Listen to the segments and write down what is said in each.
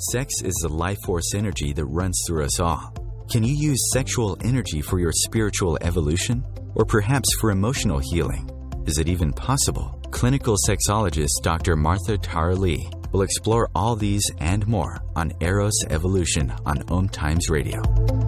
Sex is the life force energy that runs through us all. Can you use sexual energy for your spiritual evolution? Or perhaps for emotional healing? Is it even possible? Clinical sexologist Dr. Martha Tara Lee will explore all these and more on Eros Evolution on Om Times Radio.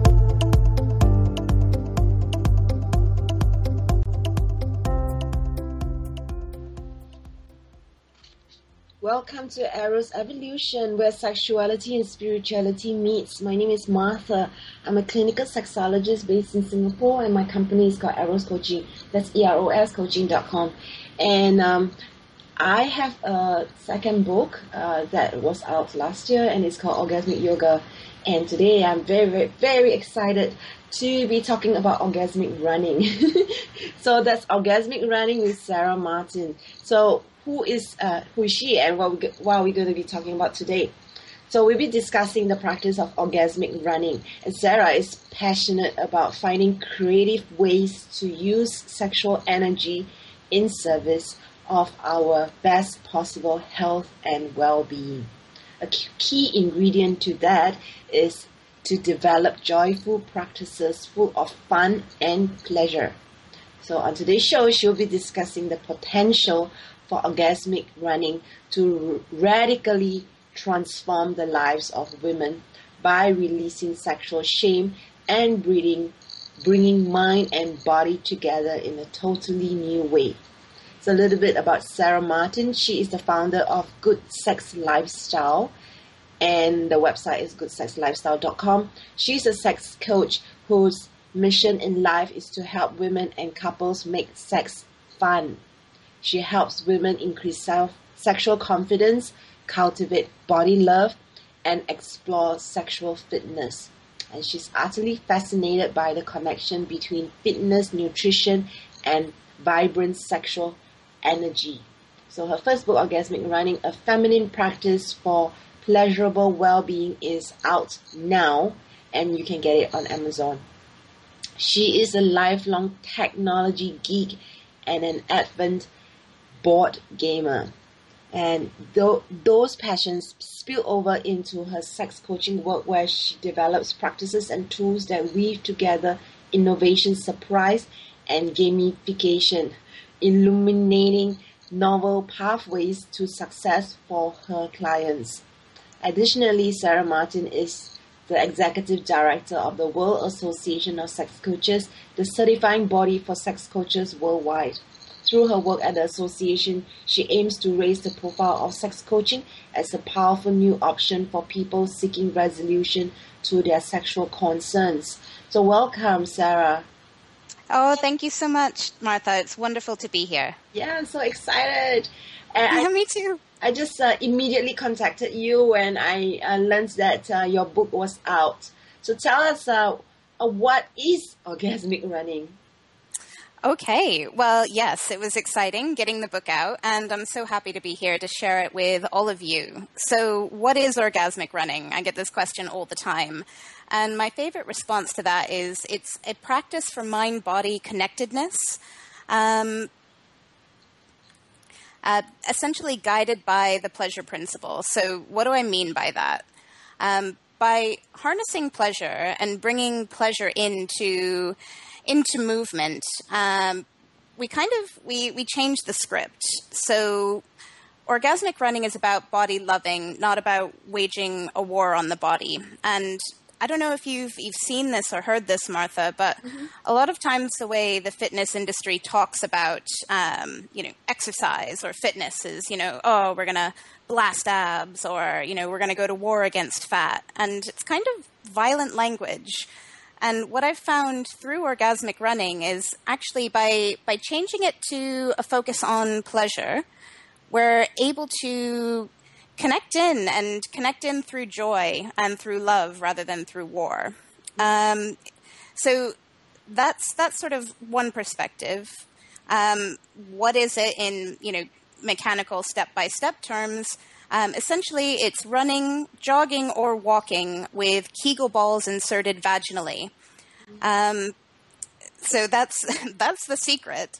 Welcome to Eros Evolution, where sexuality and spirituality meets. My name is Martha. I'm a clinical sexologist based in Singapore, and my company is called Eros Coaching. That's eroscoaching.com. And I have a second book that was out last year, and it's called Orgasmic Yoga. And today I'm very, very, very excited to be talking about orgasmic running. So that's Orgasmic Running with Sarah Martin. So who is she, and what are we going to be talking about today? So we'll be discussing the practice of orgasmic running. And Sarah is passionate about finding creative ways to use sexual energy in service of our best possible health and well-being. A key ingredient to that is to develop joyful practices full of fun and pleasure. So on today's show, she'll be discussing the potential for orgasmic running to radically transform the lives of women by releasing sexual shame and bringing mind and body together in a totally new way. It's a little bit about Sarah Martin. She is the founder of Good Sex Lifestyle, and the website is goodsexlifestyle.com. She's a sex coach whose mission in life is to help women and couples make sex fun. She helps women increase sexual confidence, cultivate body love, and explore sexual fitness. And she's utterly fascinated by the connection between fitness, nutrition, and vibrant sexual energy. So her first book, Orgasmic Running, A Feminine Practice for Pleasurable Well-Being, is out now, and you can get it on Amazon. She is a lifelong technology geek and an avid board gamer, and those passions spill over into her sex coaching work, where she develops practices and tools that weave together innovation, surprise, and gamification, illuminating novel pathways to success for her clients. Additionally, Sarah Martin is the executive director of the World Association of Sex Coaches, the certifying body for sex coaches worldwide. Through her work at the association, she aims to raise the profile of sex coaching as a powerful new option for people seeking resolution to their sexual concerns. So welcome, Sarah. Oh, thank you so much, Martha. It's wonderful to be here. Yeah, I'm so excited. Me too. I just immediately contacted you when I learned that your book was out. So tell us, what is orgasmic running? Okay. Well, yes, it was exciting getting the book out, and I'm so happy to be here to share it with all of you. So what is orgasmic running? I get this question all the time. And my favorite response to that is it's a practice for mind-body connectedness, essentially guided by the pleasure principle. So what do I mean by that? By harnessing pleasure and bringing pleasure into movement, we change the script. So orgasmic running is about body loving, not about waging a war on the body. And I don't know if you've seen this or heard this, Martha, but a lot of times the way the fitness industry talks about, exercise or fitness is, we're going to blast abs, or, we're going to go to war against fat. And it's kind of violent language. And what I've found through orgasmic running is actually by changing it to a focus on pleasure, we're able to connect in through joy and through love rather than through war. So that's sort of one perspective. What is it in, mechanical step-by-step terms? Essentially, it's running, jogging, or walking with Kegel balls inserted vaginally. So that's the secret.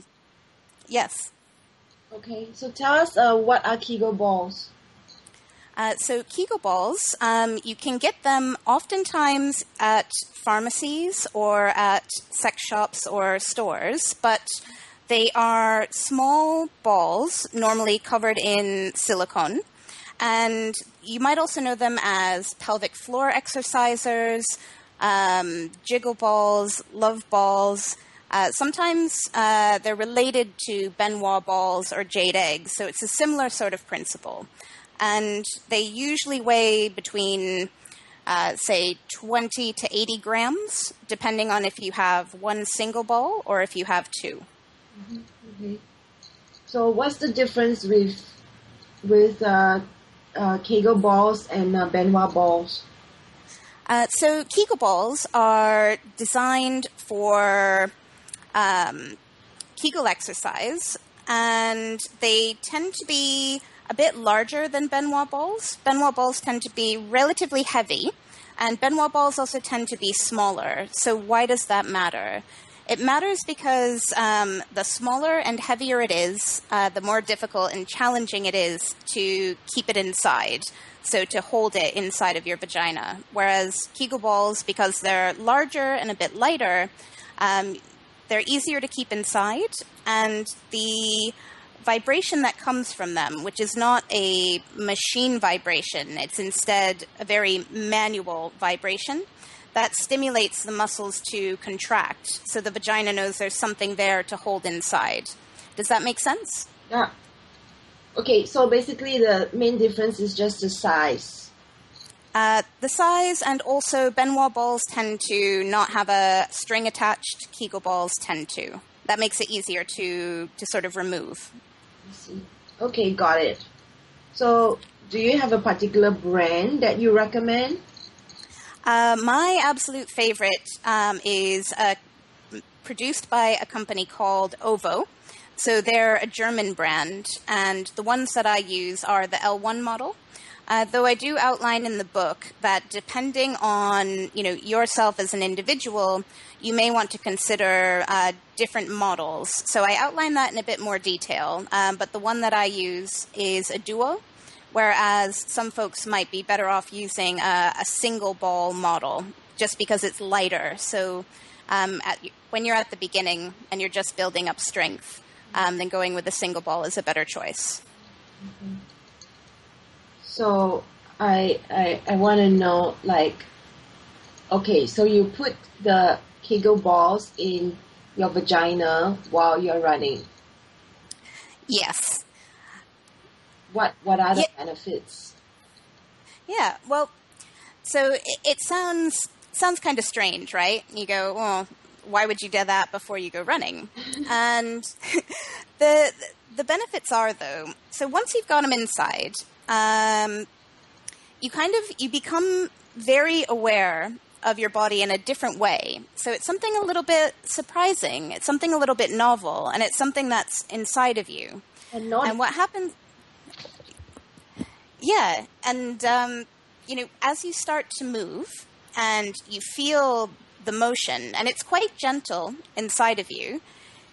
Yes. Okay, so tell us what are Kegel balls? So Kegel balls, you can get them oftentimes at pharmacies or at sex shops or stores, but they are small balls, normally covered in silicone. And you might also know them as pelvic floor exercisers, jiggle balls, love balls. Sometimes they're related to Benoit balls or jade eggs, so it's a similar sort of principle. And they usually weigh between, say, 20 to 80 grams, depending on if you have one single ball or if you have two. Mm-hmm. Okay. So what's the difference with Kegel balls and Benoit balls? So Kegel balls are designed for Kegel exercise, and they tend to be a bit larger than Benoit balls. Benoit balls tend to be relatively heavy, and Benoit balls also tend to be smaller. So why does that matter? It matters because the smaller and heavier it is, the more difficult and challenging it is to keep it inside, so to hold it inside of your vagina. Whereas Kegel balls, because they're larger and a bit lighter, they're easier to keep inside, and the vibration that comes from them, which is not a machine vibration, it's instead a very manual vibration that stimulates the muscles to contract, so the vagina knows there's something there to hold inside. Does that make sense? Yeah. Okay, so basically the main difference is just the size. The size, and also Benoit balls tend to not have a string attached. Kegel balls tend to. That makes it easier to sort of remove. I see. Okay, got it. So, do you have a particular brand that you recommend? My absolute favorite is produced by a company called OVO. So they're a German brand, and the ones that I use are the L1 model. Though I do outline in the book that depending on yourself as an individual, you may want to consider different models. So I outline that in a bit more detail. But the one that I use is a duo, whereas some folks might be better off using a single ball model just because it's lighter. So when you're at the beginning and you're just building up strength, then going with a single ball is a better choice. Mm-hmm. So I want to know, okay, so you put the Kegel balls in your vagina while you're running. Yes. What are the benefits? Yeah, well, so it sounds kind of strange, right? You go, well, why would you do that before you go running? And the benefits are, though, so once you've got them inside, you become very aware of your body in a different way. So it's something a little bit surprising. It's something a little bit novel, and it's something that's inside of you. And what happens? Yeah, and as you start to move and you feel the motion, and it's quite gentle inside of you,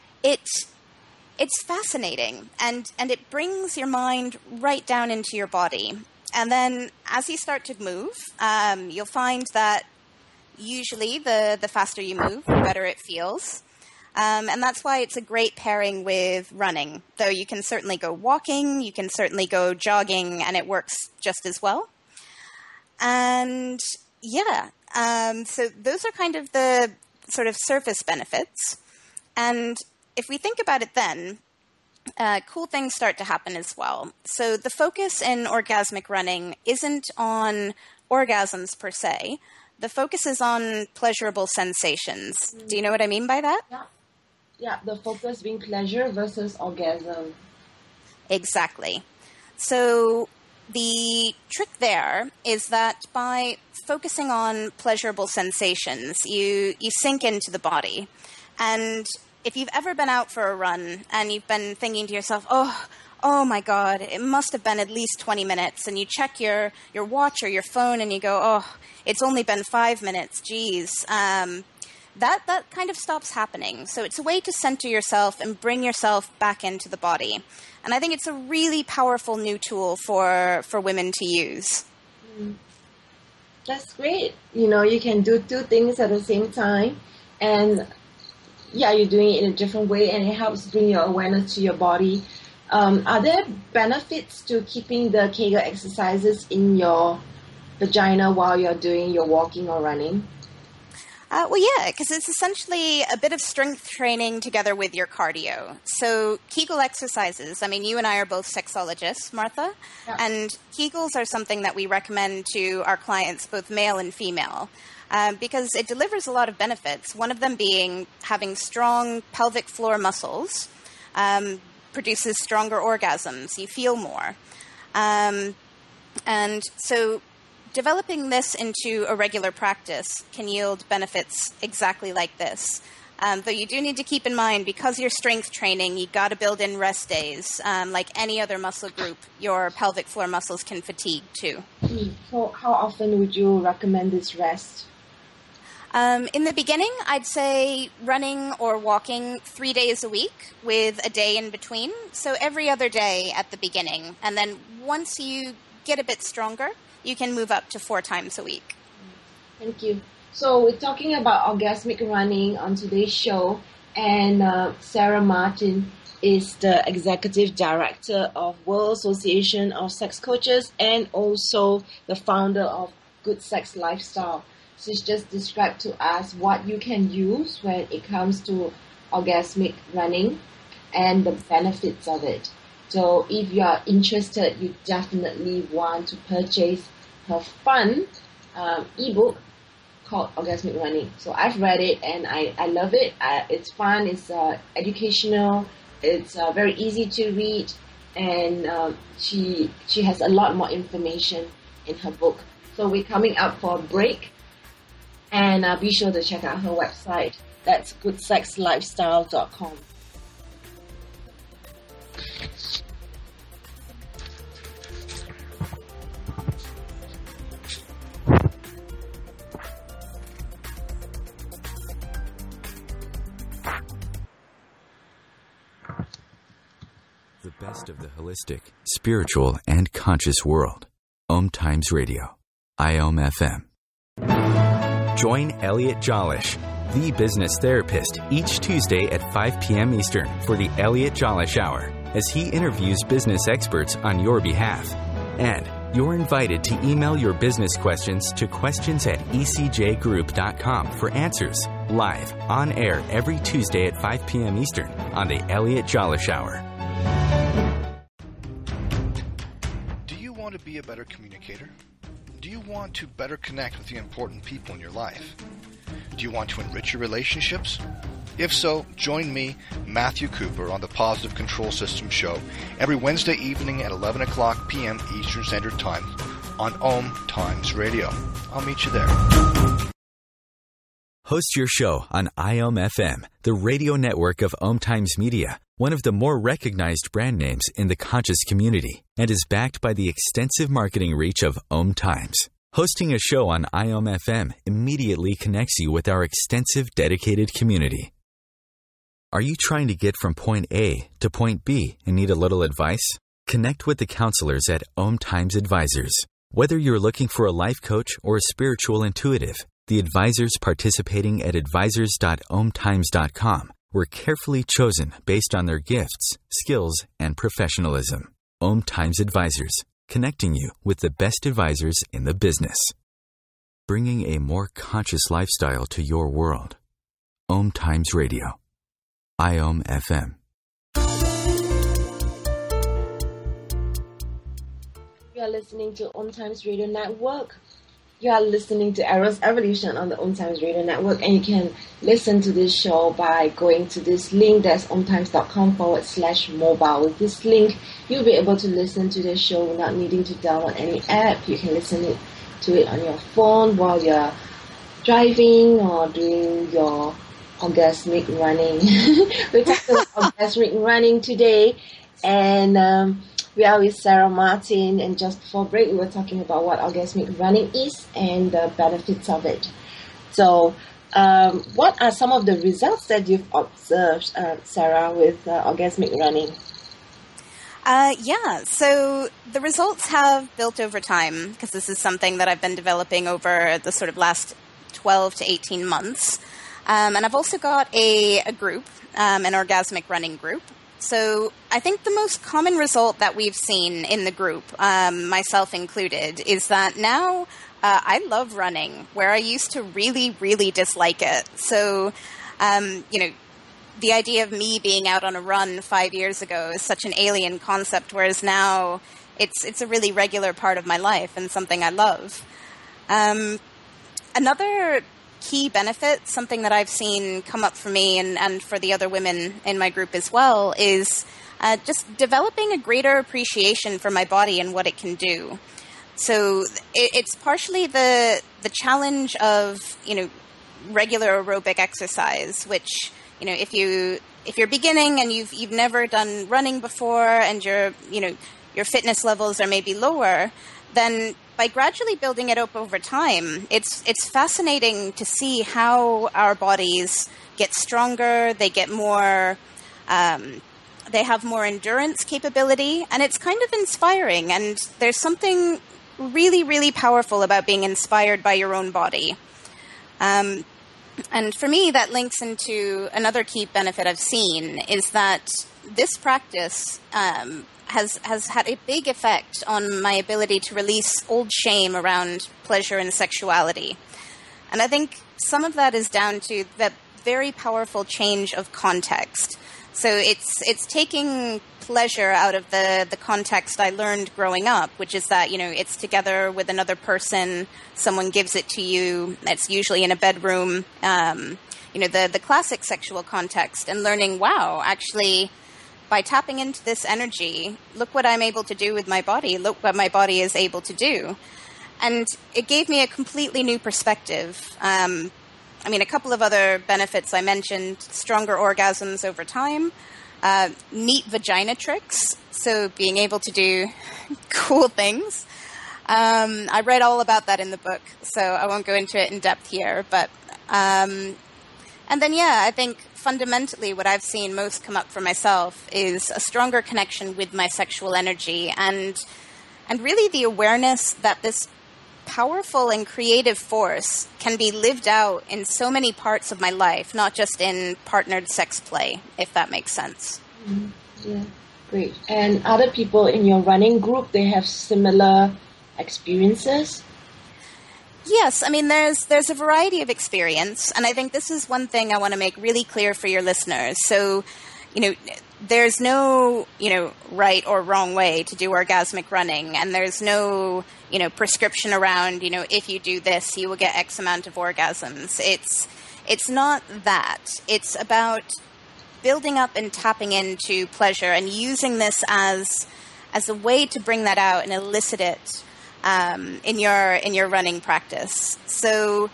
it's fascinating, and it brings your mind right down into your body. And then as you start to move, you'll find that usually the faster you move, the better it feels. And that's why it's a great pairing with running. Though you can certainly go walking, you can certainly go jogging, and it works just as well. And yeah, so those are kind of the sort of surface benefits. And if we think about it then, cool things start to happen as well. So the focus in orgasmic running isn't on orgasms per se. The focus is on pleasurable sensations. Do you know what I mean by that? Yeah, the focus being pleasure versus orgasm. Exactly. So the trick there is that by focusing on pleasurable sensations, you sink into the body. And if you've ever been out for a run and you've been thinking to yourself, oh my God, it must have been at least 20 minutes. And you check your watch or your phone and you go, oh, it's only been 5 minutes. Geez. that kind of stops happening. So it's a way to center yourself and bring yourself back into the body. And I think it's a really powerful new tool for women to use. That's great. You can do two things at the same time. And yeah, you're doing it in a different way, and it helps bring your awareness to your body. Are there benefits to keeping the Kegel exercises in your vagina while you're doing your walking or running? Well, yeah, because it's essentially a bit of strength training together with your cardio. So Kegel exercises, I mean, you and I are both sexologists, Martha, and Kegels are something that we recommend to our clients, both male and female, because it delivers a lot of benefits, one of them being having strong pelvic floor muscles, produces stronger orgasms, you feel more. And so developing this into a regular practice can yield benefits exactly like this. Though you do need to keep in mind, because you're strength training, you got to build in rest days. Like any other muscle group, your pelvic floor muscles can fatigue too. So how often would you recommend this rest? In the beginning, I'd say running or walking 3 days a week with a day in between. So every other day at the beginning. And then once you get a bit stronger, you can move up to 4 times a week. Thank you. So we're talking about orgasmic running on today's show, and Sarah Martin is the Executive Director of World Association of Sex Coaches and also the founder of Good Sex Lifestyle. She's just described to us what you can use when it comes to orgasmic running and the benefits of it. So if you are interested, you definitely want to purchase her fun ebook called Orgasmic Running. So I've read it and I love it. It's fun, it's educational, it's very easy to read, and she has a lot more information in her book. So we're coming up for a break, and be sure to check out her website. That's goodsexlifestyle.com. The best of the holistic, spiritual, and conscious world. Om Times Radio. IOM FM. Join Elliot Jollish, the business therapist, each Tuesday at 5 p.m. Eastern for the Elliot Jollish Hour, as he interviews business experts on your behalf. And you're invited to email your business questions to questions@ecjgroup.com for answers, live, on air every Tuesday at 5 p.m. Eastern on the Elliot Jollish Hour. Do you want to be a better communicator? Do you want to better connect with the important people in your life? Do you want to enrich your relationships? If so, join me, Matthew Cooper, on the Positive Control System Show every Wednesday evening at 11 o'clock p.m. Eastern Standard Time on Om Times Radio. I'll meet you there. Host your show on IOM FM, the radio network of Om Times Media, one of the more recognized brand names in the conscious community, and is backed by the extensive marketing reach of Om Times. Hosting a show on IOM FM immediately connects you with our extensive dedicated community. Are you trying to get from point A to point B and need a little advice? Connect with the counselors at Om Times Advisors. Whether you're looking for a life coach or a spiritual intuitive, the advisors participating at advisors.omtimes.com were carefully chosen based on their gifts, skills, and professionalism. Om Times Advisors, connecting you with the best advisors in the business. Bringing a more conscious lifestyle to your world. Om Times Radio. IOM FM. You are listening to Om Times Radio Network. You are listening to Eros Evolution on the Om Times Radio Network, and you can listen to this show by going to this link, that's omtimes.com/mobile. With this link, you'll be able to listen to the show without needing to download any app. You can listen to it on your phone while you're driving or doing your orgasmic running. We're talking about orgasmic running today, and we are with Sarah Martin, and just before break, we were talking about what orgasmic running is and the benefits of it. So, What are some of the results that you've observed, Sarah, with orgasmic running? So the results have built over time, because this is something that I've been developing over the sort of last 12 to 18 months. And I've also got a group, an orgasmic running group. So I think the most common result that we've seen in the group, myself included, is that now I love running, where I used to really, really dislike it. So, the idea of me being out on a run 5 years ago is such an alien concept, whereas now it's a really regular part of my life and something I love. Another key benefit, something that I've seen come up for me and for the other women in my group as well, is just developing a greater appreciation for my body and what it can do. So it's partially the challenge of, regular aerobic exercise, which, if you're beginning and you've never done running before and your fitness levels are maybe lower, then by gradually building it up over time, it's fascinating to see how our bodies get stronger, they get more, they have more endurance capability, and it's kind of inspiring. And there's something really, really powerful about being inspired by your own body. And for me, that links into another key benefit I've seen is that this practice has had a big effect on my ability to release old shame around pleasure and sexuality. And I think some of that is down to that very powerful change of context. So it's taking pleasure out of the context I learned growing up, which is that, it's together with another person, someone gives it to you, it's usually in a bedroom, the classic sexual context, and learning, wow, actually, by tapping into this energy, look what I'm able to do with my body, look what my body is able to do. And it gave me a completely new perspective. A couple of other benefits I mentioned: stronger orgasms over time, neat vagina tricks, so being able to do cool things. I read all about that in the book, so I won't go into it in depth here. But and then, I think fundamentally what I've seen most come up for myself is a stronger connection with my sexual energy and really the awareness that this powerful and creative force can be lived out in so many parts of my life, not just in partnered sex play, if that makes sense. Mm-hmm. Yeah, great. And other people in your running group, they have similar experiences? Yes, there's a variety of experience, and I think this is one thing I want to make really clear for your listeners. So, there's no, right or wrong way to do orgasmic running, and there's no, prescription around, if you do this, you will get X amount of orgasms. It's not that. It's about building up and tapping into pleasure and using this as a way to bring that out and elicit it in your running practice. So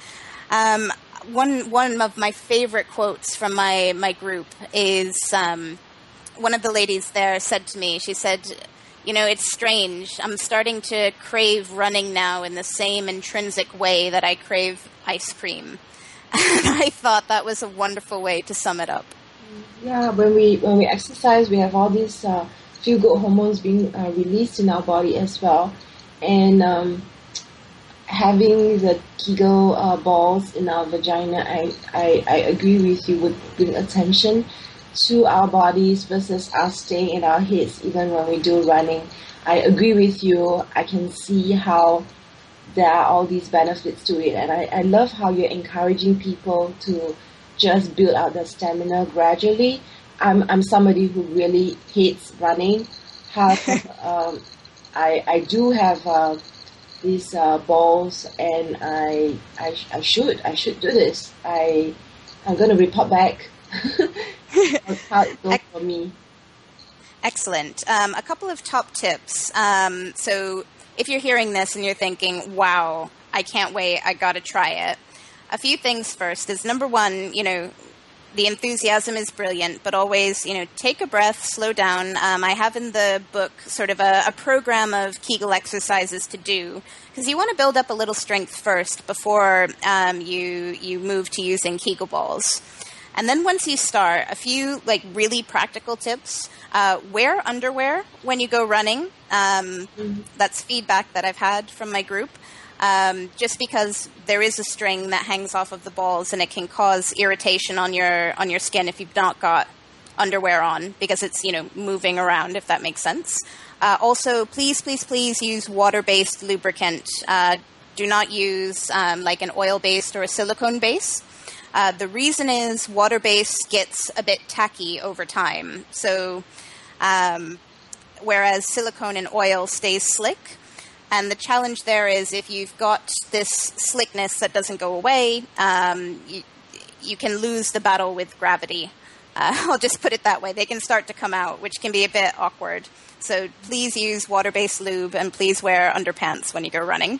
one of my favorite quotes from my group is one of the ladies there said to me, she said, it's strange. I'm starting to crave running now in the same intrinsic way that I crave ice cream. And I thought that was a wonderful way to sum it up. Yeah, when we exercise, we have all these feel-good hormones being released in our body as well. And having the Kegel balls in our vagina, I agree with you, would bring attention to our bodies versus us staying in our heads even when we do running. I agree with you. I can see how there are all these benefits to it, and I love how you're encouraging people to just build out their stamina gradually. I'm somebody who really hates running. However, I do have these balls, and I should do this. I'm going to report back how it goes for me. Excellent. A couple of top tips. So if you're hearing this and you're thinking, wow, I can't wait, I got to try it. A few things first is, number one, the enthusiasm is brilliant, but always, take a breath, slow down. I have in the book sort of a program of Kegel exercises to do, because you want to build up a little strength first before you move to using Kegel balls. And then once you start, a few really practical tips. Wear underwear when you go running. That's feedback that I've had from my group. Just because there is a string that hangs off of the balls and it can cause irritation on your skin if you've not got underwear on, because it's, moving around, if that makes sense. Also, please use water-based lubricant. Do not use an oil-based or a silicone base. The reason is water-based gets a bit tacky over time. So whereas silicone and oil stays slick. And the challenge there is if you've got this slickness that doesn't go away, you can lose the battle with gravity. I'll just put it that way. They can start to come out, which can be a bit awkward. So please use water-based lube, and please wear underpants when you go running.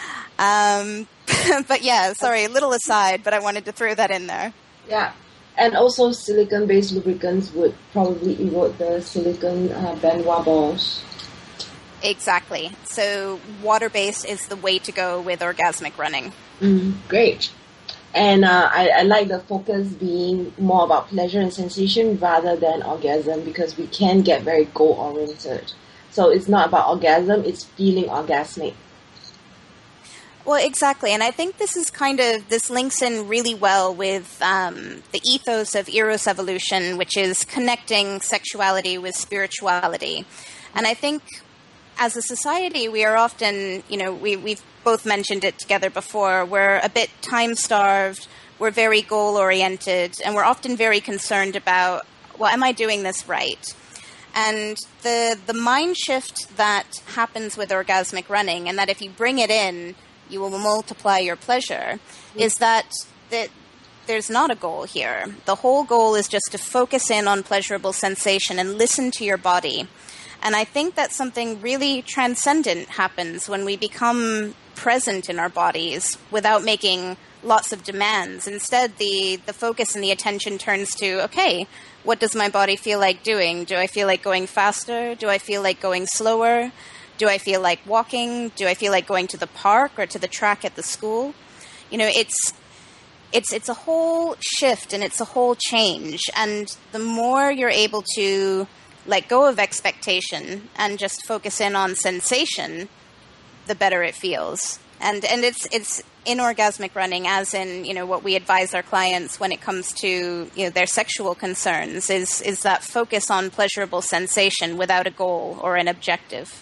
But yeah, sorry, a little aside, but I wanted to throw that in there. Yeah. And also silicone-based lubricants would probably erode the silicone Benoit balls. Exactly. So water-based is the way to go with orgasmic running. Great. And I like the focus being more about pleasure and sensation rather than orgasm, because we can get very goal-oriented. So it's not about orgasm, it's feeling orgasmic. Well, exactly. And I think this links in really well with the ethos of Eros evolution, which is connecting sexuality with spirituality. And I think as a society, we are often, we've both mentioned it together before, we're a bit time-starved, we're very goal-oriented, and we're often very concerned about, well, am I doing this right? And the mind shift that happens with orgasmic running, and that if you bring it in, you will multiply your pleasure, is that there's not a goal here. The whole goal is just to focus in on pleasurable sensation and listen to your body. And I think that something really transcendent happens when we become present in our bodies without making lots of demands. Instead, the focus and the attention turns to, okay, what does my body feel like doing? Do I feel like going faster? Do I feel like going slower? Do I feel like walking? Do I feel like going to the park or to the track at the school? It's a whole shift and it's a whole change. And the more you're able to let go of expectation and just focus in on sensation, the better it feels. And it's in orgasmic running, as in, what we advise our clients when it comes to, their sexual concerns is that focus on pleasurable sensation without a goal or an objective.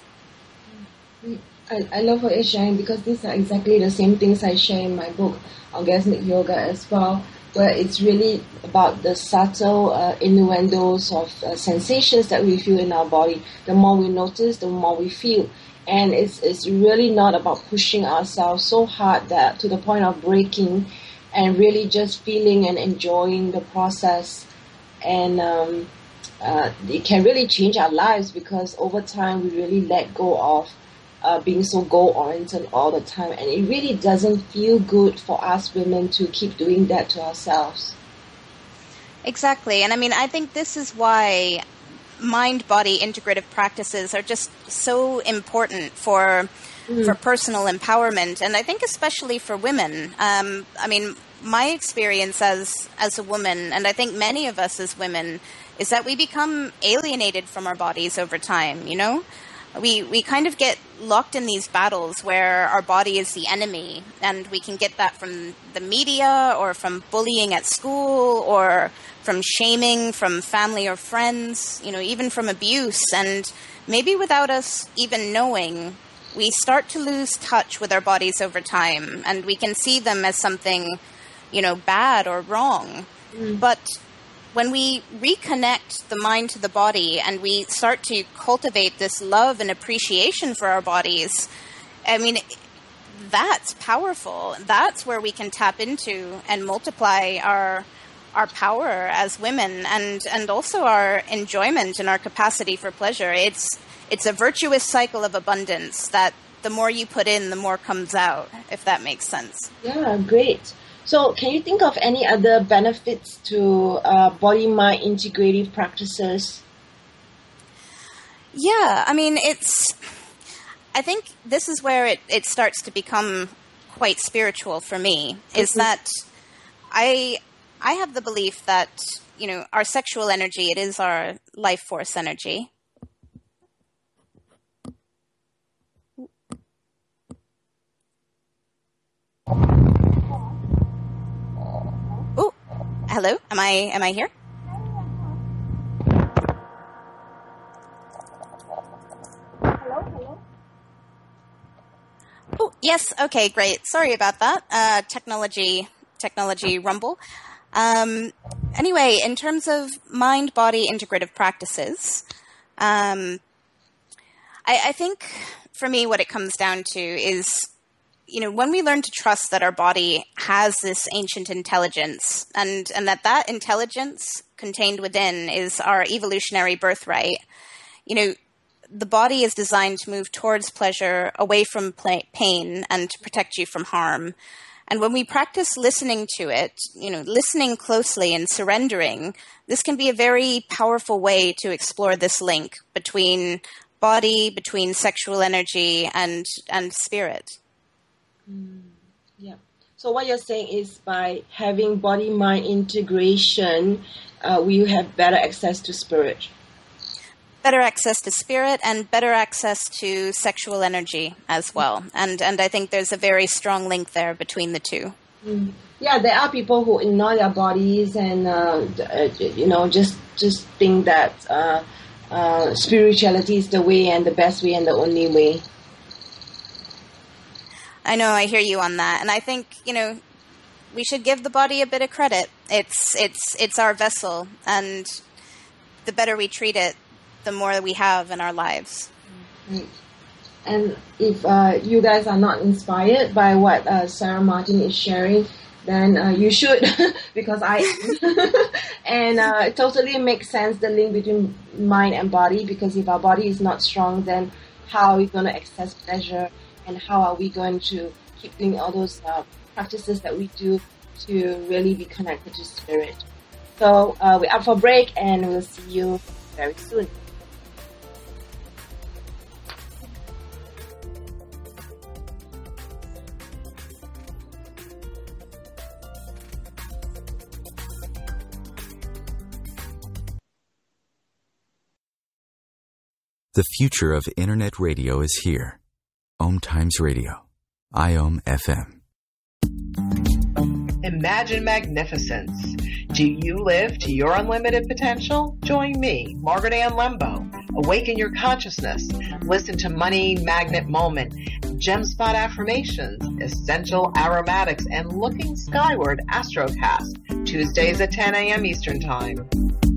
I love what you're sharing, because these are exactly the same things I share in my book, Orgasmic Yoga, as well, where it's really about the subtle innuendos of sensations that we feel in our body. The more we notice, the more we feel. And it's really not about pushing ourselves so hard that to the point of breaking, and really just feeling and enjoying the process. And it can really change our lives, because over time we really let go of being so goal-oriented all the time. And it really doesn't feel good for us women to keep doing that to ourselves. Exactly. And I think this is why mind-body integrative practices are just so important for personal empowerment. And I think especially for women. My experience as a woman, and I think many of us as women, is that we become alienated from our bodies over time, We kind of get locked in these battles where our body is the enemy, and we can get that from the media or from bullying at school or from shaming from family or friends, even from abuse. And maybe without us even knowing, we start to lose touch with our bodies over time, and we can see them as something, bad or wrong. But when we reconnect the mind to the body and we start to cultivate this love and appreciation for our bodies, that's powerful. That's where we can tap into and multiply our power as women, and also our enjoyment and our capacity for pleasure. It's a virtuous cycle of abundance that the more you put in, the more comes out, if that makes sense. Yeah, great. So can you think of any other benefits to body-mind integrative practices? Yeah, I mean, I think this is where it starts to become quite spiritual for me, is that I have the belief that, our sexual energy, it is our life force energy. Oh, hello, am I here? Oh, yes. Okay, great. Sorry about that. Technology rumble. Anyway, in terms of mind-body integrative practices, I think for me what it comes down to is, when we learn to trust that our body has this ancient intelligence and that intelligence contained within is our evolutionary birthright, the body is designed to move towards pleasure, away from pain, and to protect you from harm. And when we practice listening to it, listening closely and surrendering, this can be a very powerful way to explore this link between body, between sexual energy, and spirit. Yeah. So what you're saying is by having body-mind integration, we have better access to spirit. Better access to spirit and better access to sexual energy as well. And I think there's a very strong link there between the two. Yeah, there are people who ignore their bodies and, just think that spirituality is the way and the best way and the only way. I know, I hear you on that. And I think, we should give the body a bit of credit. It's our vessel, and the better we treat it, the more we have in our lives. Right. And if you guys are not inspired by what Sarah Martin is sharing, then you should, because I am. And it totally makes sense, the link between mind and body, because if our body is not strong, then how are we going to access pleasure, and how are we going to keep doing all those practices that we do to really be connected to spirit? So we're up for break, and we'll see you very soon. The future of Internet radio is here. Om Times Radio. IOM FM. Imagine magnificence. Do you live to your unlimited potential? Join me, Margaret Ann Lembo. Awaken your consciousness. Listen to Money Magnet Moment, Gem Spot Affirmations, Essential Aromatics, and Looking Skyward Astrocast, Tuesdays at 10 a.m. Eastern Time.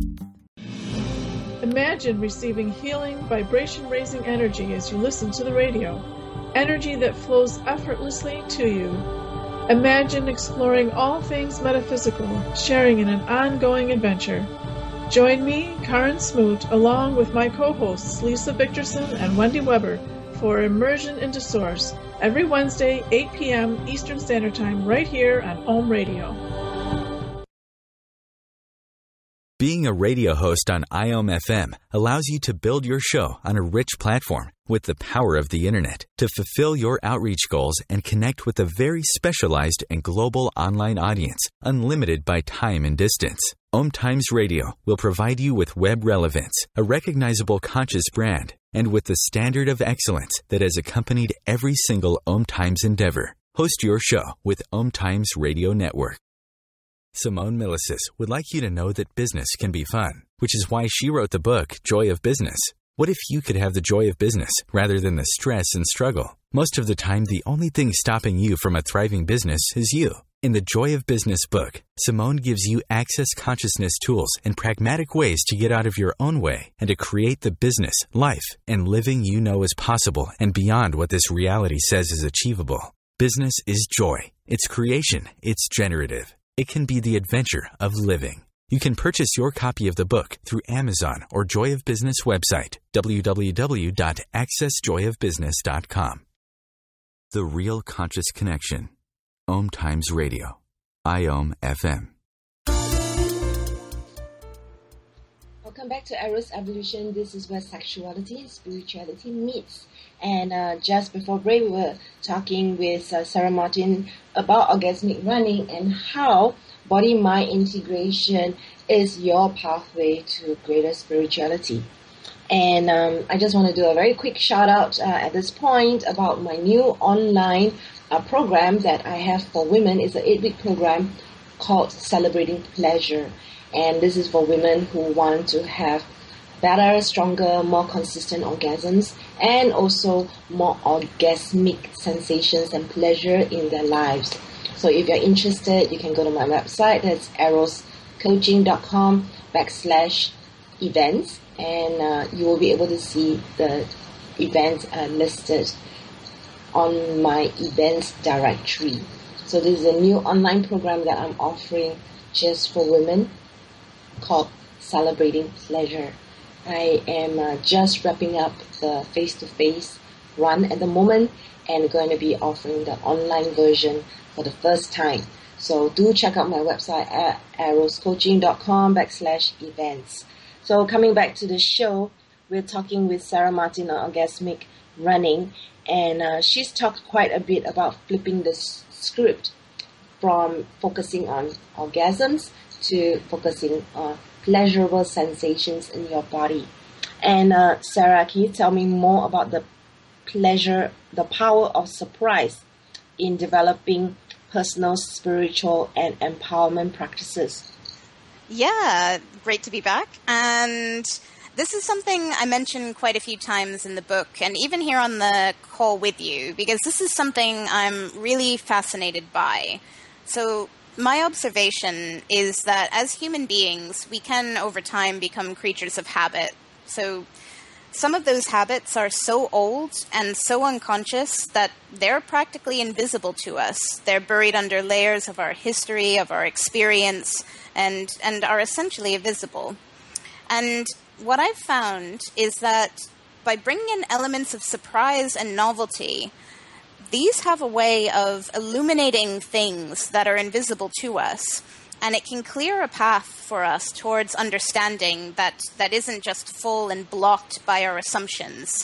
Imagine receiving healing, vibration-raising energy as you listen to the radio. Energy that flows effortlessly to you. Imagine exploring all things metaphysical, sharing in an ongoing adventure. Join me, Karen Smoot, along with my co-hosts Lisa Victorson and Wendy Weber for Immersion into Source every Wednesday, 8 p.m. Eastern Standard Time, right here on Om Radio. Being a radio host on IOM FM allows you to build your show on a rich platform with the power of the Internet to fulfill your outreach goals and connect with a very specialized and global online audience, unlimited by time and distance. Om Times Radio will provide you with web relevance, a recognizable conscious brand, and with the standard of excellence that has accompanied every single Om Times endeavor. Host your show with Om Times Radio Network. Simone Milasas would like you to know that business can be fun, which is why she wrote the book, Joy of Business. What if you could have the joy of business rather than the stress and struggle? Most of the time, the only thing stopping you from a thriving business is you. In the Joy of Business book, Simone gives you access consciousness tools and pragmatic ways to get out of your own way and to create the business, life, and living you know is possible and beyond what this reality says is achievable. Business is joy. It's creation. It's generative. It can be the adventure of living. You can purchase your copy of the book through Amazon or Joy of Business website, www.accessjoyofbusiness.com. The Real Conscious Connection. Om Times Radio. IOM FM. Welcome back to Eros Evolution. This is where sexuality and spirituality meets. And just before break, we were talking with Sarah Martin about orgasmic running and how body-mind integration is your pathway to greater spirituality. And I just want to do a very quick shout out at this point about my new online program that I have for women. It's an 8-week program called Celebrating Pleasure. And this is for women who want to have better, stronger, more consistent orgasms and also more orgasmic sensations and pleasure in their lives. So if you're interested, you can go to my website. That's eroscoaching.com/events, and you will be able to see the events listed on my events directory. So this is a new online program that I'm offering just for women called Celebrating Pleasure. I am just wrapping up the face-to-face run at the moment and going to be offering the online version for the first time. So do check out my website at eroscoaching.com/events. So coming back to the show, we're talking with Sarah Martin on Orgasmic Running, and she's talked quite a bit about flipping the script from focusing on orgasms to focusing on pleasurable sensations in your body. And Sarah, can you tell me more about the power of surprise in developing personal, spiritual, and empowerment practices? Yeah, great to be back. And this is something I mentioned quite a few times in the book and even here on the call with you, because this is something I'm really fascinated by. So my observation is that as human beings, we can over time become creatures of habit. So some of those habits are so old and so unconscious that they're practically invisible to us. They're buried under layers of our history, of our experience, and are essentially invisible. And what I've found is that by bringing in elements of surprise and novelty, these have a way of illuminating things that are invisible to us, and it can clear a path for us towards understanding that isn't just full and blocked by our assumptions.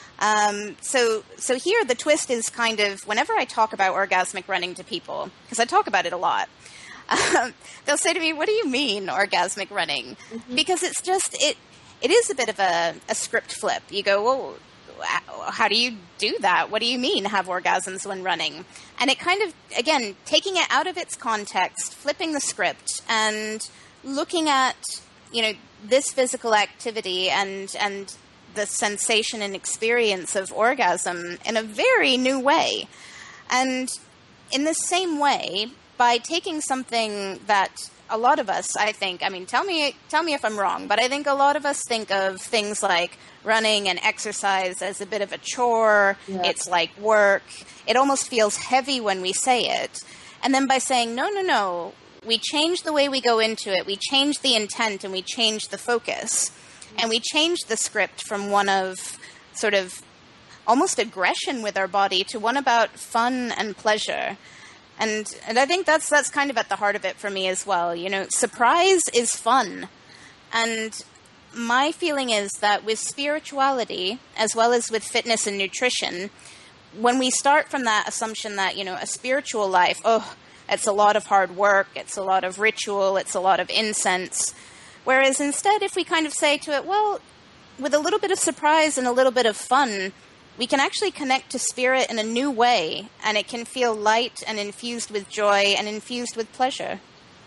So here the twist is kind of, whenever I talk about orgasmic running to people, because I talk about it a lot, they'll say to me, "What do you mean, orgasmic running?" Mm-hmm. Because it's just, it is a bit of a script flip. You go, well, how do you do that? What do you mean have orgasms when running? And it kind of, again, taking it out of its context, flipping the script and looking at, this physical activity and the sensation and experience of orgasm in a very new way. And in the same way, by taking something that a lot of us, I think, tell me if I'm wrong, but I think a lot of us think of things like running and exercise as a bit of a chore. Yeah. It's like work. It almost feels heavy when we say it. And then by saying, no, we change the way we go into it. We change the intent and we change the focus. And we change the script from one of sort of almost aggression with our body to one about fun and pleasure. And I think that's kind of at the heart of it for me as well. Surprise is fun. And my feeling is that with spirituality, as well as with fitness and nutrition, when we start from that assumption that, a spiritual life, it's a lot of hard work, it's a lot of ritual, it's a lot of incense. Whereas instead, if we kind of say to it, well, with a little bit of surprise and a little bit of fun, we can actually connect to spirit in a new way, and it can feel light and infused with joy and infused with pleasure.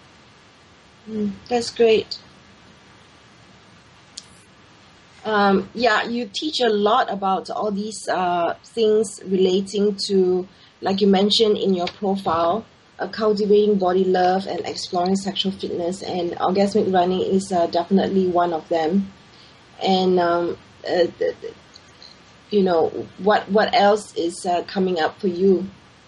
That's great. You teach a lot about all these things relating to, like you mentioned in your profile, cultivating body love and exploring sexual fitness, and orgasmic running is definitely one of them. And what else is coming up for you?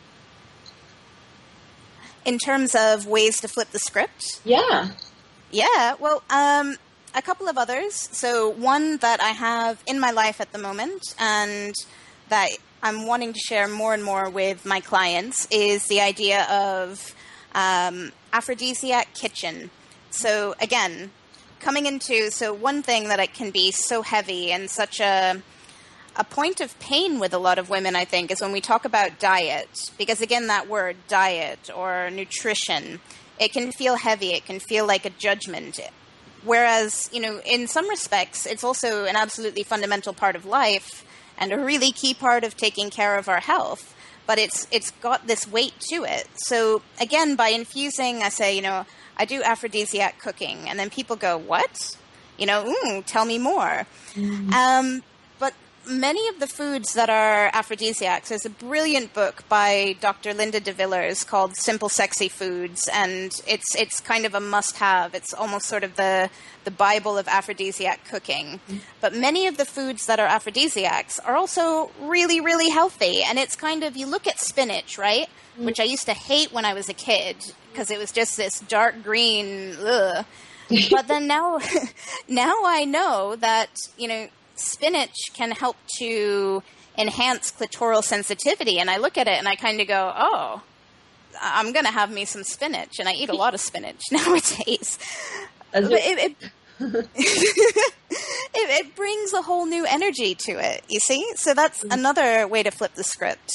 In terms of ways to flip the script? Yeah. Well, a couple of others. So one that I have in my life at the moment and that I'm wanting to share more and more with my clients is the idea of Aphrodisiac kitchen. So again, one thing that it can be so heavy and such a point of pain with a lot of women, I think, is when we talk about diet. Because again, that word diet or nutrition, it can feel heavy. It can feel like a judgment. Whereas, in some respects, it's also an absolutely fundamental part of life and a really key part of taking care of our health. But it's got this weight to it. So again, by infusing, I say, I do aphrodisiac cooking. And then people go, what? Tell me more. Mm-hmm. But many of the foods that are aphrodisiacs, there's a brilliant book by Dr. Linda de Villers called Simple Sexy Foods, and it's kind of a must-have. It's almost sort of the Bible of aphrodisiac cooking. Mm-hmm. But many of the foods that are aphrodisiacs are also really, really healthy. And it's kind of, you look at spinach, right? Mm-hmm. Which I used to hate when I was a kid because it was just this dark green, ugh. But then now I know that, spinach can help to enhance clitoral sensitivity. And I look at it and I kind of go, oh, I'm going to have me some spinach. And I eat a lot of spinach nowadays. It brings a whole new energy to it, you see? So that's another way to flip the script.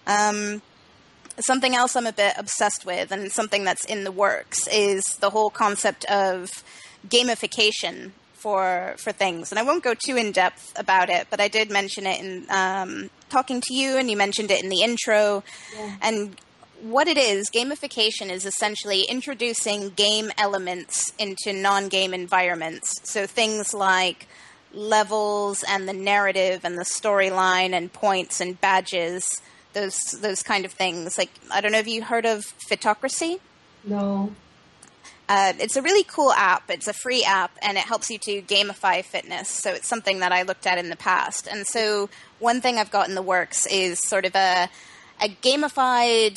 Something else I'm a bit obsessed with and something that's in the works is the whole concept of gamification for things. And I won't go too in depth about it, but I did mention it in talking to you, and you mentioned it in the intro. Yeah. And what it is, gamification is essentially introducing game elements into non-game environments. So things like levels and the narrative and the storyline and points and badges, those kind of things. Like, I don't know if you heard of Fitocracy? No. It's a really cool app. It's a free app, and it helps you to gamify fitness. So it's something that I looked at in the past. And so one thing I've got in the works is sort of a gamified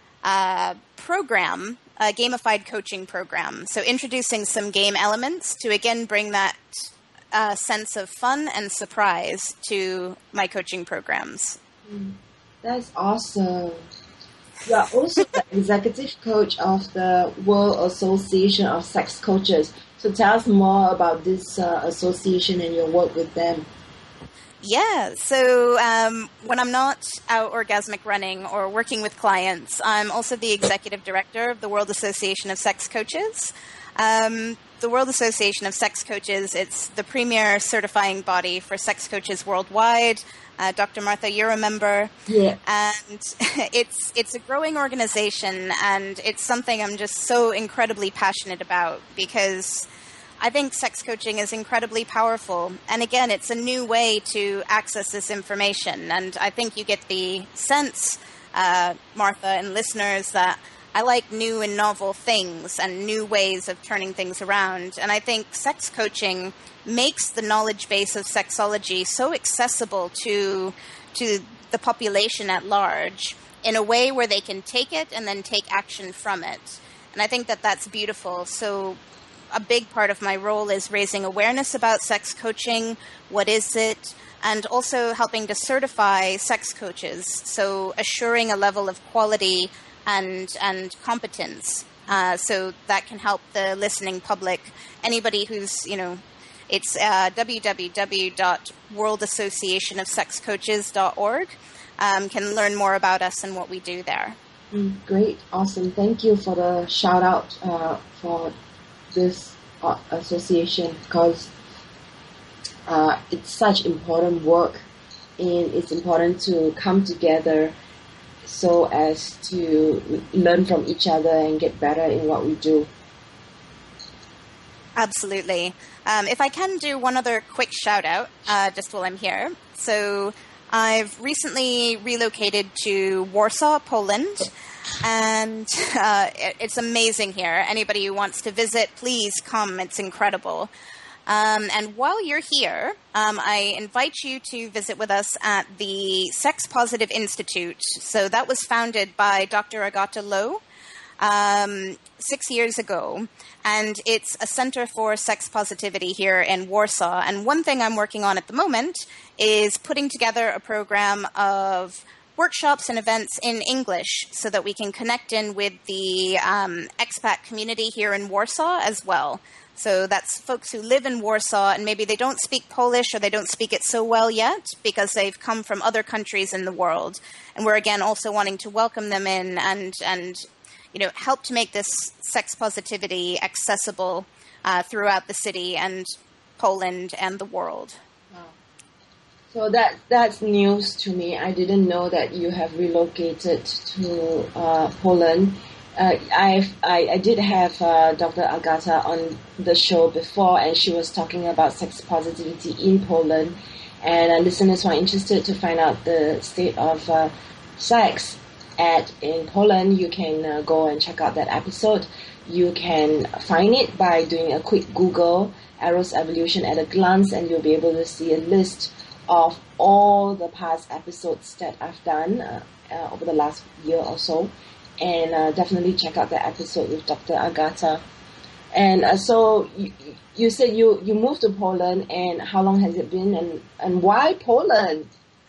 program, a gamified coaching program. So introducing some game elements to, again, bring that sense of fun and surprise to my coaching programs. That's awesome. You are also the executive coach of the World Association of Sex Coaches. So tell us more about this association and your work with them. Yeah, so when I'm not out orgasmic running or working with clients, I'm also the executive director of the World Association of Sex Coaches. The World Association of Sex Coaches, it's the premier certifying body for sex coaches worldwide. Dr. Martha, you're a member. Yeah. And it's a growing organization, and it's something I'm just so incredibly passionate about because I think sex coaching is incredibly powerful. And again, it's a new way to access this information. And I think you get the sense, Martha and listeners, that I like new and novel things and new ways of turning things around. And I think sex coaching makes the knowledge base of sexology so accessible to the population at large in a way where they can take it and then take action from it. And I think that that's beautiful. So a big part of my role is raising awareness about sex coaching. What is it? And also helping to certify sex coaches. So assuring a level of quality and competence. So that can help the listening public. Anybody who's, it's www.worldassociationofsexcoaches.org can learn more about us and what we do there. Great. Awesome. Thank you for the shout out for this association, because it's such important work, and it's important to come together so as to learn from each other and get better in what we do. Absolutely. If I can do one other quick shout out, just while I'm here. So I've recently relocated to Warsaw, Poland, and it's amazing here. Anybody who wants to visit, please come. It's incredible. And while you're here, I invite you to visit with us at the Sex Positive Institute. So that was founded by Dr. Agata Lowe 6 years ago. And it's a center for sex positivity here in Warsaw. And one thing I'm working on at the moment is putting together a program of workshops and events in English so that we can connect in with the expat community here in Warsaw as well. So that's folks who live in Warsaw and maybe they don't speak Polish or they don't speak it so well yet because they've come from other countries in the world. And we're again also wanting to welcome them in and help to make this sex positivity accessible throughout the city and Poland and the world. Wow. So that's news to me. I didn't know that you have relocated to Poland. I did have Dr. Agata on the show before, and she was talking about sex positivity in Poland. And listeners who are interested to find out the state of sex in Poland, you can go and check out that episode. You can find it by doing a quick Google, Eros Evolution at a Glance, and you'll be able to see a list of all the past episodes that I've done over the last year or so. And definitely check out the episode with Dr. Agata. And so you said you moved to Poland, and how long has it been, and why Poland?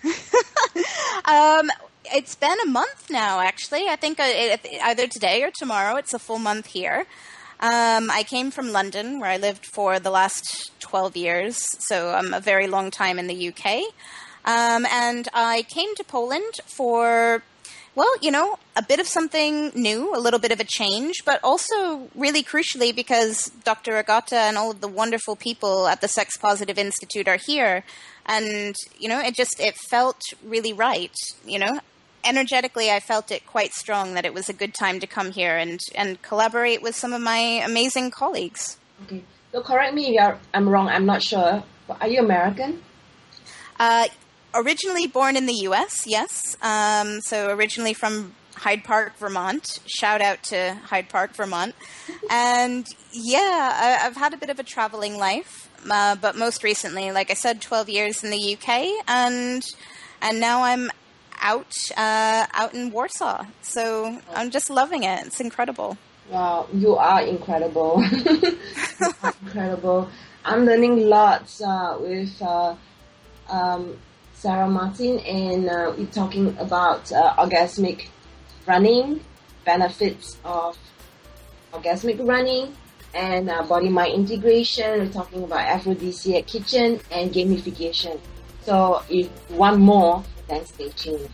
It's been a month now, actually. I think either today or tomorrow. It's a full month here. I came from London, where I lived for the last 12 years, so a very long time in the UK. And I came to Poland for... well, a bit of something new, a little bit of a change, but also really crucially because Dr. Agata and all of the wonderful people at the Sex Positive Institute are here. And, it felt really right, Energetically, I felt it quite strong that it was a good time to come here and collaborate with some of my amazing colleagues. Okay. So correct me if I'm wrong, I'm not sure. Are you American? Originally born in the U.S., yes. So originally from Hyde Park, Vermont. Shout out to Hyde Park, Vermont. And yeah, I've had a bit of a traveling life, but most recently, like I said, 12 years in the U.K. and now I'm out in Warsaw. So I'm just loving it. It's incredible. Wow, you are incredible. You are incredible. I'm learning lots with Sarah Martin, and we're talking about orgasmic running, benefits of orgasmic running, and body-mind integration. We're talking about aphrodisiac kitchen and gamification. So if you want more, then stay tuned.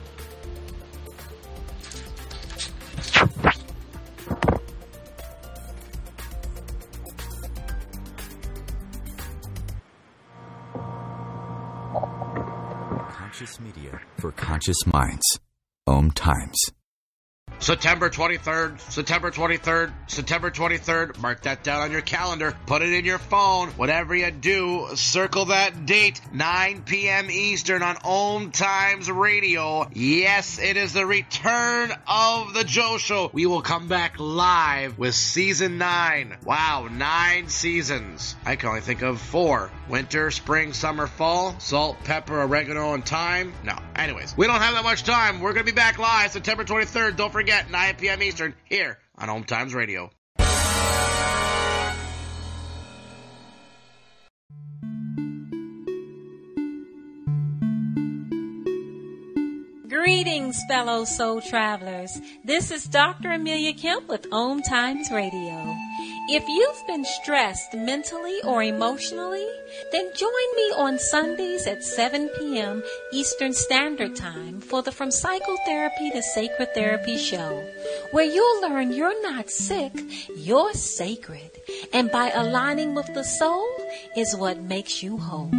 Conscious media for conscious minds. Om Times. September 23rd, September 23rd, September 23rd. Mark that down on your calendar. Put it in your phone. Whatever you do, circle that date. 9 p.m. Eastern on Om Times Radio. Yes, it is the return of the Joe Show. We will come back live with Season 9. Wow, 9 seasons. I can only think of 4. Winter, spring, summer, fall. Salt, pepper, oregano, and thyme. No. Anyways, we don't have that much time. We're going to be back live September 23rd. Don't forget, 9 p.m. Eastern, here on Home Times Radio. Greetings, fellow soul travelers. This is Dr. Amelia Kemp with Om Times Radio. If you've been stressed mentally or emotionally, then join me on Sundays at 7 p.m. Eastern Standard Time for the From Psychotherapy to Sacred Therapy show, where you'll learn you're not sick, you're sacred. And by aligning with the soul is what makes you whole.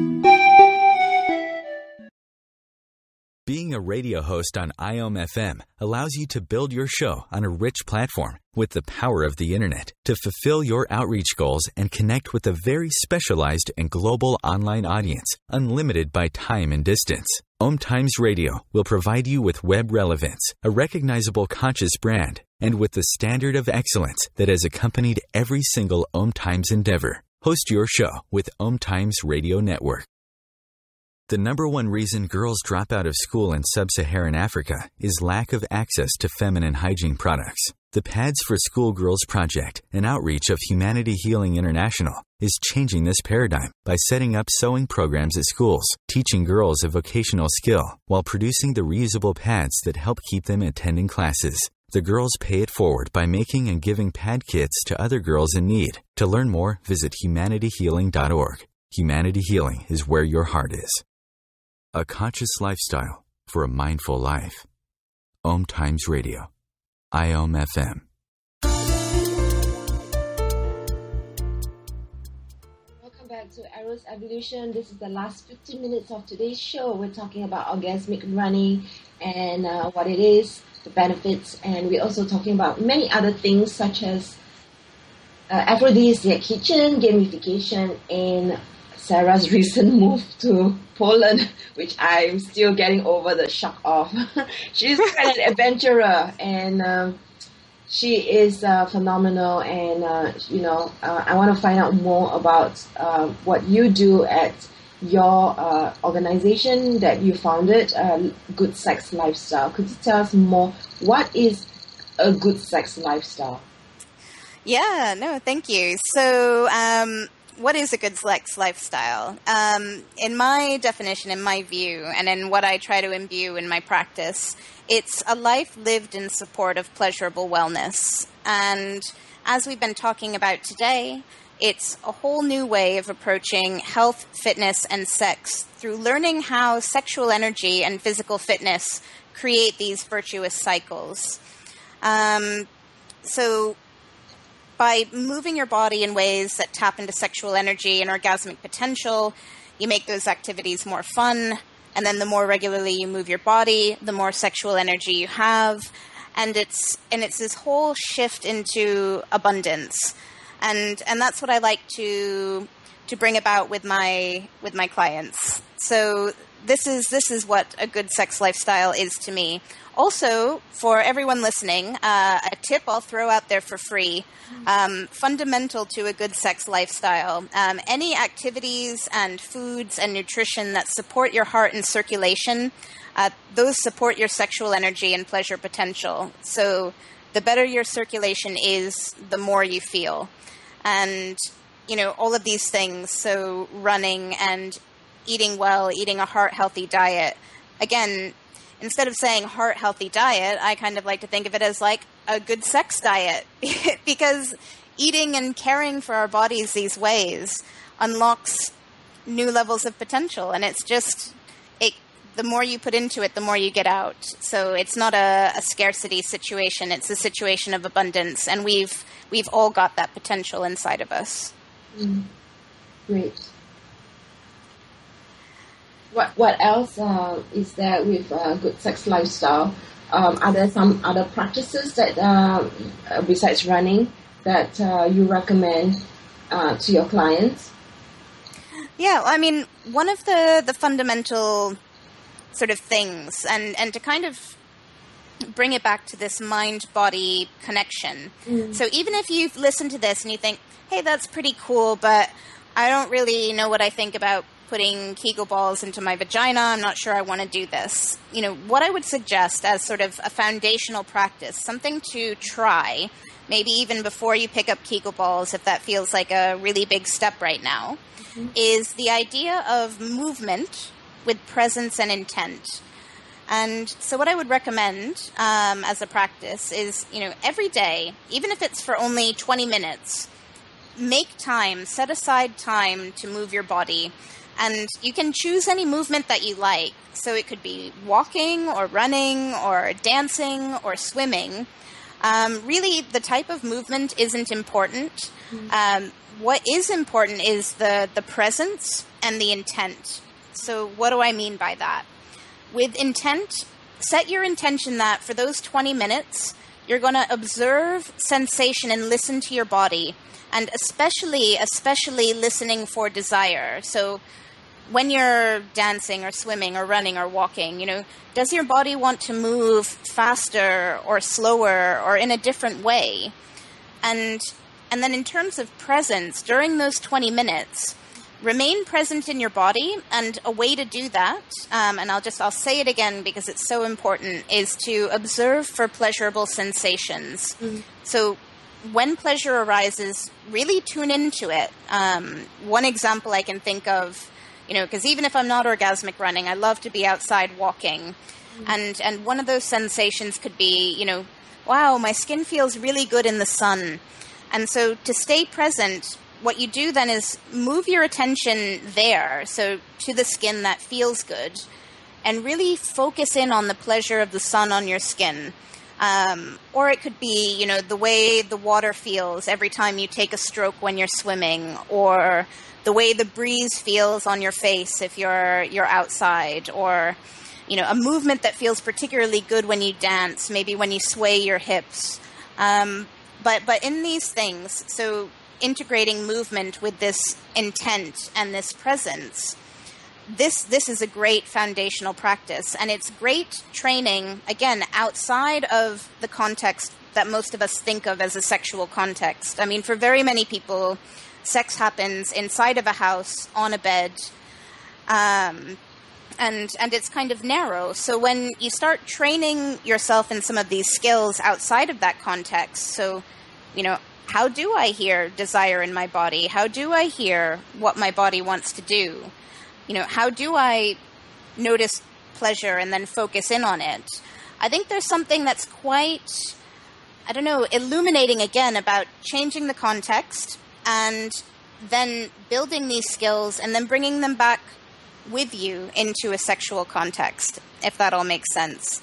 Being a radio host on IOM FM allows you to build your show on a rich platform with the power of the internet to fulfill your outreach goals and connect with a very specialized and global online audience, unlimited by time and distance. Om Times Radio will provide you with web relevance, a recognizable conscious brand, and with the standard of excellence that has accompanied every single Om Times endeavor. Host your show with Om Times Radio Network. The number one reason girls drop out of school in sub-Saharan Africa is lack of access to feminine hygiene products. The Pads for Schoolgirls project, an outreach of Humanity Healing International, is changing this paradigm by setting up sewing programs at schools, teaching girls a vocational skill, while producing the reusable pads that help keep them attending classes. The girls pay it forward by making and giving pad kits to other girls in need. To learn more, visit humanityhealing.org. Humanity Healing is where your heart is. A conscious lifestyle for a mindful life. Om Times Radio. IOM FM. Welcome back to Eros Evolution. This is the last 15 minutes of today's show. We're talking about orgasmic running and what it is, the benefits, and we're also talking about many other things such as aphrodisiac kitchen, gamification, and Sarah's recent move to Poland, which I'm still getting over the shock of. She's quite an adventurer, and she is phenomenal. And I want to find out more about what you do at your organization that you founded, Good Sex Lifestyle. Could you tell us more? What is a good sex lifestyle? Yeah, no, thank you. So, what is a good sex lifestyle? In my definition, in my view, and in what I try to imbue in my practice, it's a life lived in support of pleasurable wellness. And as we've been talking about today, it's a whole new way of approaching health, fitness, and sex through learning how sexual energy and physical fitness create these virtuous cycles. So by moving your body in ways that tap into sexual energy and orgasmic potential, you make those activities more fun. And then the more regularly you move your body, the more sexual energy you have. And it's this whole shift into abundance. And that's what I like to bring about with my clients. So this is what a good sex lifestyle is to me. Also, for everyone listening, a tip I'll throw out there for free, fundamental to a good sex lifestyle. Any activities and foods and nutrition that support your heart and circulation, those support your sexual energy and pleasure potential. So the better your circulation is, the more you feel. And, all of these things, so running and eating well, eating a heart-healthy diet. Again, instead of saying heart-healthy diet, I kind of like to think of it as like a good sex diet because eating and caring for our bodies these ways unlocks new levels of potential. And it's just, the more you put into it, the more you get out. So it's not a scarcity situation. It's a situation of abundance. And we've all got that potential inside of us. Great. What else is there with good sex lifestyle? Are there some other practices that, besides running, that you recommend to your clients? Yeah, I mean, one of the fundamental sort of things, and to kind of bring it back to this mind-body connection. So even if you've listened to this and you think, hey, that's pretty cool, but I don't really know what I think about putting Kegel balls into my vagina. I'm not sure I want to do this. What I would suggest as sort of a foundational practice, something to try, maybe even before you pick up Kegel balls, if that feels like a really big step right now, is the idea of movement with presence and intent. And so what I would recommend as a practice is, every day, even if it's for only 20 minutes, make time, set aside time to move your body. And you can choose any movement that you like. So it could be walking or running or dancing or swimming. Really, the type of movement isn't important. What is important is the presence and the intent. So what do I mean by that? With intent, set your intention that for those 20 minutes, you're going to observe sensation and listen to your body. And especially listening for desire. So when you're dancing or swimming or running or walking, does your body want to move faster or slower or in a different way? And then in terms of presence, during those 20 minutes, remain present in your body, and a way to do that, and I'll say it again because it's so important, is to observe for pleasurable sensations. So when pleasure arises, really tune into it. One example I can think of, because even if I'm not orgasmic running, I love to be outside walking. And one of those sensations could be, wow, my skin feels really good in the sun. And so to stay present, what you do then is move your attention there, so to the skin that feels good, and really focus in on the pleasure of the sun on your skin. Or it could be, the way the water feels every time you take a stroke when you're swimming, or the way the breeze feels on your face if you're outside, or, a movement that feels particularly good when you dance, maybe when you sway your hips. But in these things, so integrating movement with this intent and this presence, this is a great foundational practice, and it's great training, again, outside of the context that most of us think of as a sexual context. I mean, for very many people, sex happens inside of a house, on a bed, and it's kind of narrow. So when you start training yourself in some of these skills outside of that context, so, how do I hear desire in my body? How do I hear what my body wants to do? How do I notice pleasure and then focus in on it? I think there's something that's quite, illuminating again about changing the context and then building these skills and then bringing them back with you into a sexual context, if that all makes sense.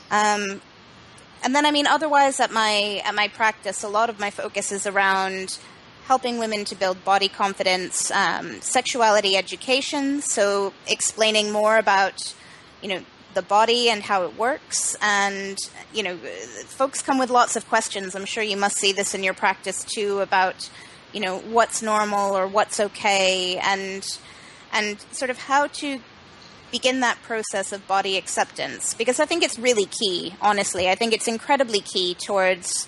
And then, otherwise at my practice, a lot of my focus is around helping women to build body confidence, sexuality education, so explaining more about, the body and how it works. And, folks come with lots of questions. I'm sure you must see this in your practice too, about, what's normal or what's okay, and sort of how to begin that process of body acceptance, because I think it's really key, honestly. I think it's incredibly key towards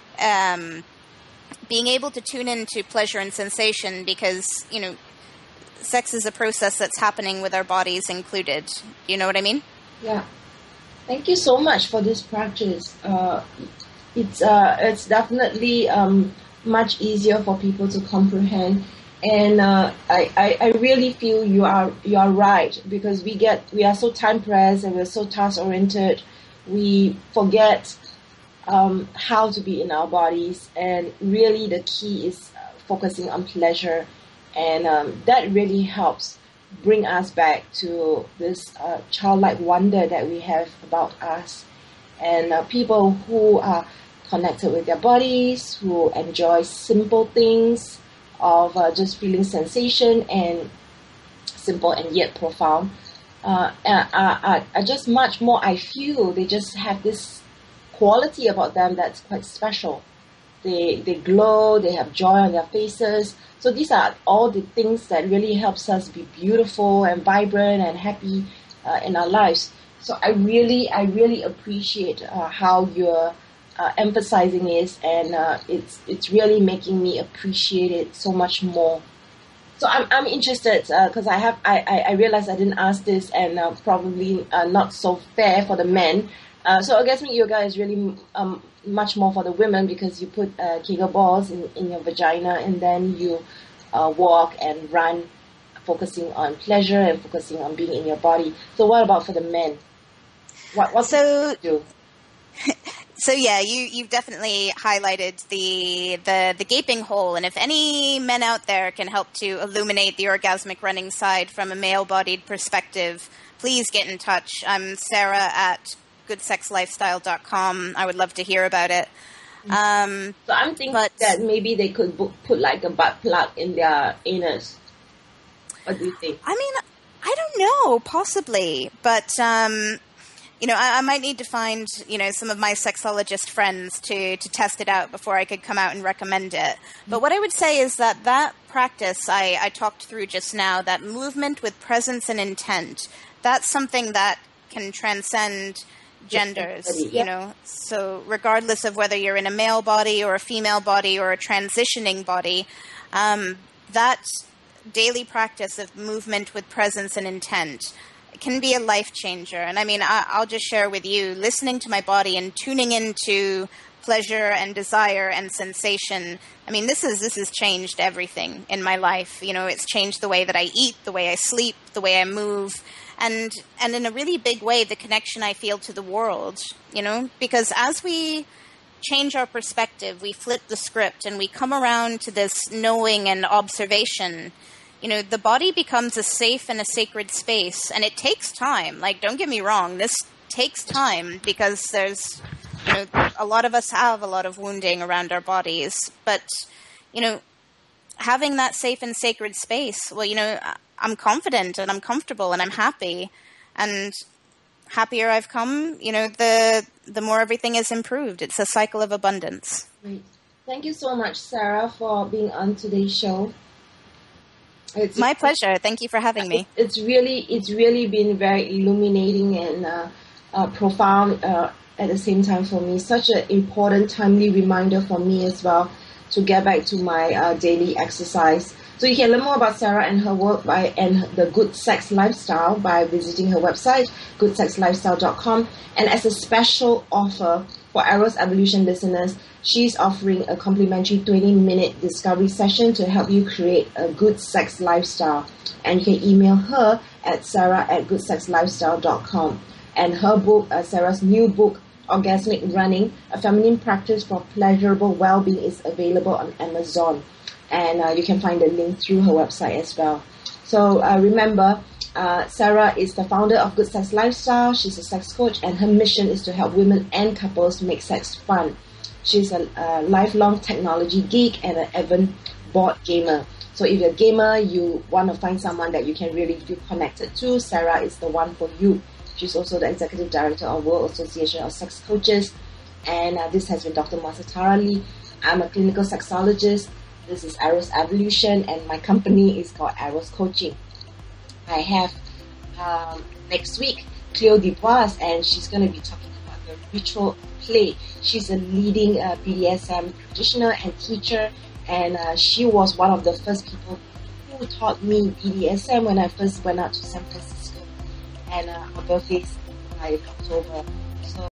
being able to tune into pleasure and sensation, because, sex is a process that's happening with our bodies included. You know what I mean? Yeah. Thank you so much for this practice. It's definitely much easier for people to comprehend. And I really feel you are right, because we are so time pressed and we're so task oriented. We forget how to be in our bodies, and really the key is focusing on pleasure, and that really helps bring us back to this childlike wonder that we have about us. And people who are connected with their bodies, who enjoy simple things of just feeling sensation, and simple and yet profound, are just much more, I feel, they just have this quality about them that's quite special. They glow, they have joy on their faces. So these are all the things that really helps us be beautiful and vibrant and happy in our lives. So I really appreciate how you're emphasizing this, and it's really making me appreciate it so much more. So I'm interested, because I realized I didn't ask this, and probably not so fair for the men. So Orgasmic Yoga is really much more for the women, because you put Kegel balls in your vagina, and then you walk and run, focusing on pleasure and focusing on being in your body. So what about for the men? What do you do? So yeah, you've definitely highlighted the gaping hole, and if any men out there can help to illuminate the orgasmic running side from a male-bodied perspective, please get in touch. I'm Sarah at goodsexlifestyle.com. I would love to hear about it. So I'm thinking that maybe they could put like a butt plug in their anus. What do you think? I mean, I don't know, possibly, but I might need to find, some of my sexologist friends to test it out before I could come out and recommend it. But what I would say is that practice I talked through just now, that movement with presence and intent, that's something that can transcend genders, so regardless of whether you're in a male body or a female body or a transitioning body, that daily practice of movement with presence and intent can be a life changer. And I mean, I'll just share with you, listening to my body and tuning into pleasure and desire and sensation. I mean, this has changed everything in my life. You know, it's changed the way that I eat, the way I sleep, the way I move, and in a really big way, the connection I feel to the world, you know, because as we change our perspective, we flip the script and we come around to this knowing and observation. You know, the body becomes a safe and a sacred space, and it takes time. Like, don't get me wrong, this takes time because there's, you know, a lot of us have a lot of wounding around our bodies. But, you know, having that safe and sacred space, well, you know, I'm confident and I'm comfortable and I'm happy. And happier I've come, you know, the more everything is improved. It's a cycle of abundance. Great. Thank you so much, Sarah, for being on today's show. It's my pleasure. Thank you for having me. It's really been very illuminating and profound at the same time for me. Such an important, timely reminder for me as well to get back to my daily exercise. So you can learn more about Sarah and her work and the Good Sex Lifestyle by visiting her website, goodsexlifestyle.com. And as a special offer for Eros Evolution listeners, she's offering a complimentary 20-minute discovery session to help you create a good sex lifestyle. And you can email her at sarah@goodsexlifestyle.com. And her book, Sarah's new book, Orgasmic Running, a feminine practice for pleasurable well-being, is available on Amazon. And you can find the link through her website as well. So remember, Sarah is the founder of Good Sex Lifestyle. She's a sex coach, and her mission is to help women and couples make sex fun. She's a lifelong technology geek and an avid board gamer. So if you're a gamer, you want to find someone that you can really feel connected to, Sarah is the one for you. She's also the Executive Director of World Association of Sex Coaches. And this has been Dr. Martha Tara Lee. I'm a clinical sexologist. This is Eros Evolution, and my company is called Eros Coaching. I have next week Cleo Dubois, and she's going to be talking about the ritual play. She's a leading BDSM practitioner and teacher, and she was one of the first people who taught me BDSM when I first went out to San Francisco. And her birthday is in October.